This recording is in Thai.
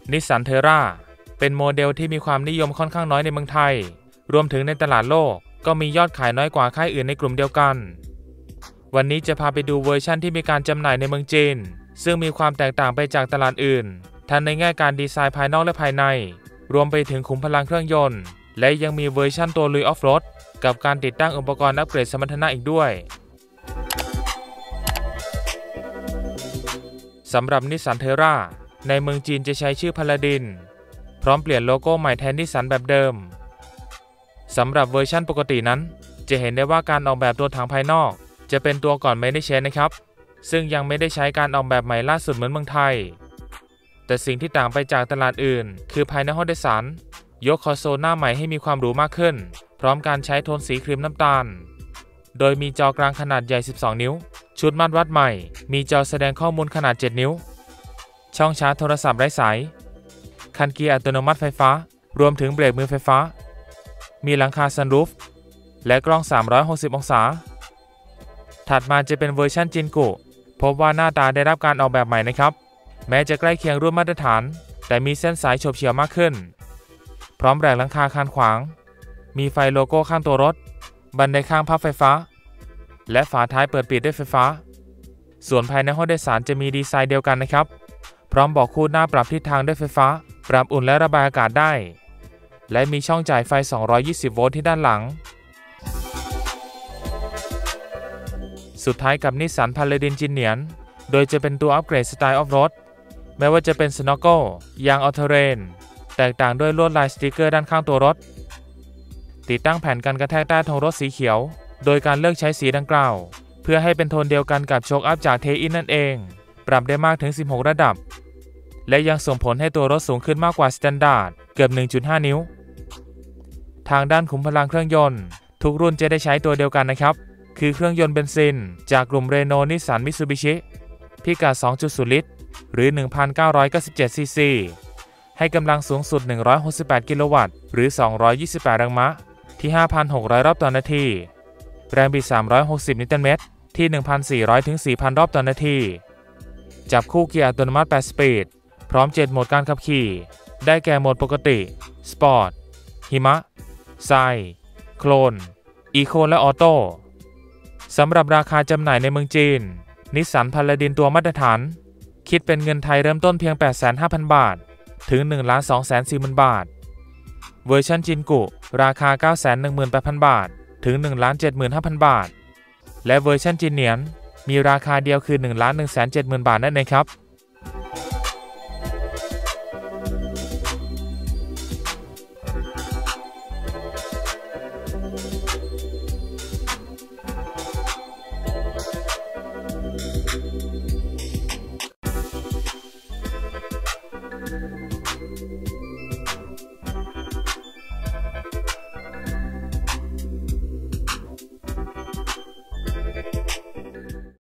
นิสสันเทอร่าเป็นโมเดลที่มีความนิยมค่อนข้างน้อยในเมืองไทยรวมถึงในตลาดโลกก็มียอดขายน้อยกว่าค่ายอื่นในกลุ่มเดียวกันวันนี้จะพาไปดูเวอร์ชั่นที่มีการจำหน่ายในเมืองจีนซึ่งมีความแตกต่างไปจากตลาดอื่นทั้งในแง่การดีไซน์ภายนอกและภายในรวมไปถึงขุมพลังเครื่องยนต์และยังมีเวอร์ชั่นตัวลุยออฟโรดกับการติดตั้งอุปกรณ์อัปเกรดสมรรถนะอีกด้วยสำหรับนิสสันเทอร่าในเมืองจีนจะใช้ชื่อพาลาดินพร้อมเปลี่ยนโลโก้ใหม่แทนนิสสันแบบเดิมสำหรับเวอร์ชั่นปกตินั้นจะเห็นได้ว่าการออกแบบตัวถังภายนอกจะเป็นตัวก่อนไม่ได้ใช้นะครับซึ่งยังไม่ได้ใช้การออกแบบใหม่ล่าสุดเหมือนเมืองไทยแต่สิ่งที่ต่างไปจากตลาดอื่นคือภายในห้องโดยสารยกคอนโซลหน้าใหม่ให้มีความหรูมากขึ้นพร้อมการใช้โทนสีครีมน้ำตาลโดยมีจอกลางขนาดใหญ่12นิ้วชุดมาตรวัดใหม่มีจอแสดงข้อมูลขนาด7นิ้วช่องชาร์จโทรศัพท์ไร้สายคันเกียร์อัตโนมัติไฟฟ้ารวมถึงเบรกมือไฟฟ้ามีหลังคาซันรูฟและกล้อง360องศาถัดมาจะเป็นเวอร์ชันจินกุพบว่าหน้าตาได้รับการออกแบบใหม่นะครับแม้จะใกล้เคียงรุ่นมาตรฐานแต่มีเส้นสายโฉบเฉี่ยวมากขึ้นพร้อมแรงหลังคาคานขวางมีไฟโลโก้ข้างตัวรถบันไดข้างพับไฟฟ้าและฝาท้ายเปิดปิดด้วยไฟฟ้าส่วนภายในห้องโดยสารจะมีดีไซน์เดียวกันนะครับพร้อมเบาะคู่หน้าปรับทิศทางด้วยไฟฟ้าปรับอุ่นและระบายอากาศได้และมีช่องจ่ายไฟ220โวลต์ที่ด้านหลังสุดท้ายกับนิสสันพาลาดินจินเนียนโดยจะเป็นตัวอัปเกรดสไตล์ออฟโรดแม้ว่าจะเป็นสโนว์โก้ยางออลเทเรนแตกต่างด้วยลวดลายสติกเกอร์ด้านข้างตัวรถติดตั้งแผ่นกันกระแทกใต้ท้องรถสีเขียวโดยการเลือกใช้สีดังกล่าวเพื่อให้เป็นโทนเดียวกันกับโชคอัพจากเทอินนั่นเองปรับได้มากถึง16ระดับและยังส่งผลให้ตัวรถสูงขึ้นมากกว่าสแตนดาร์ดเกือบ 1.5 นิ้วทางด้านขุมพลังเครื่องยนต์ทุกรุ่นจะได้ใช้ตัวเดียวกันนะครับคือเครื่องยนต์เบนซินจากกลุ่มเรโนนิสสันมิตซูบิชิพิกัด 2.0 ลิตรหรือ 1,997 ซีซีให้กำลังสูงสุด168กิโลวัตต์หรือ228แรงม้าที่ 5,600 รอบต่อนาทีแรงบิด360นิวตันเมตรที่ 1,400 ถึง 4,000 รอบต่อนาทีจับคู่เกียร์อัตโนมัติ8สปีดพร้อม7โหมดการขับขี่ได้แก่โหมดปกติสปอร์ตหิมะทรายโคลนอีโคและออโต้สำหรับราคาจำหน่ายในเมืองจีนนิสสันพาลาดินตัวมาตรฐานคิดเป็นเงินไทยเริ่มต้นเพียง 85,000 บาทถึง 1,240,000 บาทเวอร์ชันจินกุราคา 918,000 บาทถึง 1,75,000 บาทและเวอร์ชันจินเนียนมีราคาเดียวคือ 1,170,000 บาทนั่นเองครับ